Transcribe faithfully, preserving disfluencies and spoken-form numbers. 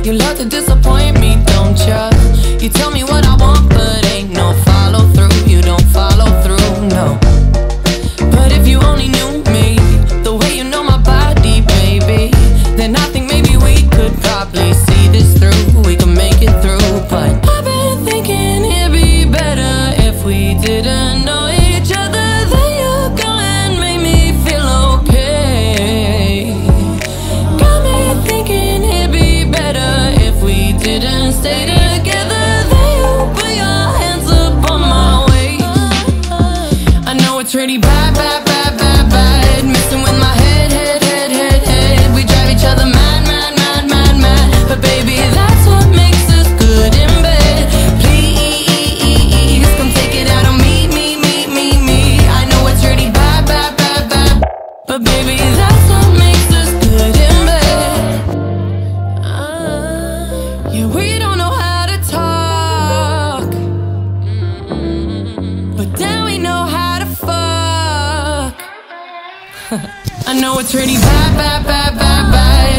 You love to disappoint me, don't ya? You tell me what I want, but ain't no follow through. You don't follow through, no. But if you only knew me the way you know my body, baby, then I think maybe we could probably see this through. We could make it through. But I've been thinking it'd be better if we didn't know each other. Then you go and make me feel okay. Got me thinking it'd be better if we didn't stay together. Then you put your hands up on my waist. I know it's really bad, bad, bad, bad, bad, messing with my head, head, head, head, head. We drive each other mad, mad, mad, mad, mad. But baby, that's what makes us good in bed. Please, come take it out on me, me, me, me, me. I know it's really bad, bad, bad, bad, but baby, that's what makes us good in bed. uh, Yeah, we don't know how to talk, but then we know how to fuck. I know it's really bad, bad, bad, bad, bad.